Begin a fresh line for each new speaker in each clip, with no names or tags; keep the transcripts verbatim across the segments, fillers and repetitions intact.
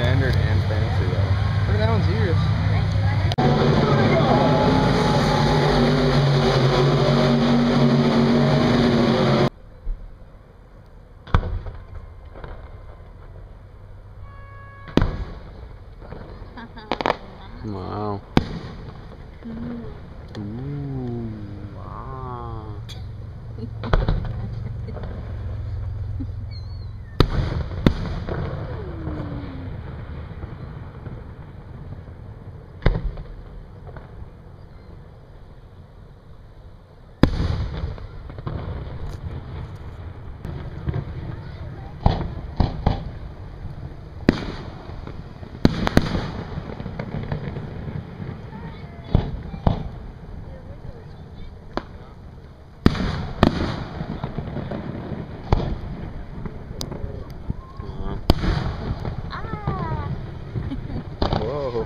standard and fancy though.
Look at that one's ears.
Wow. Ooh, wow. Whoa.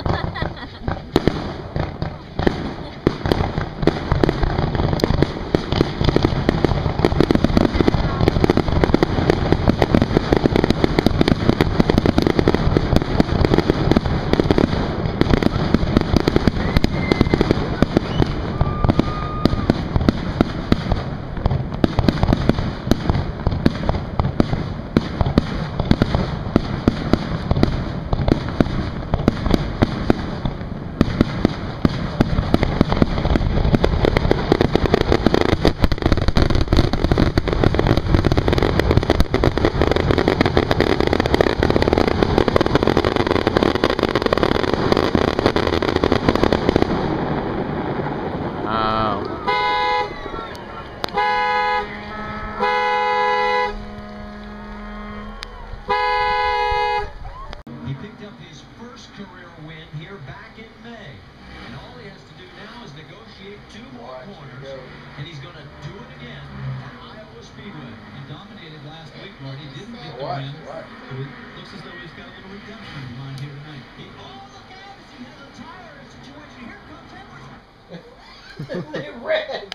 He picked up his first career win here back in May. And all he has to do now is negotiate two more corners. And he's going to do it again at Iowa Speedway. He dominated last week, Marty. Didn't get the win. But it looks as though he's got a little redemption in mind here tonight. He, oh, look out! As he hits a tire in a situation. Here comes Edwards.
They ran.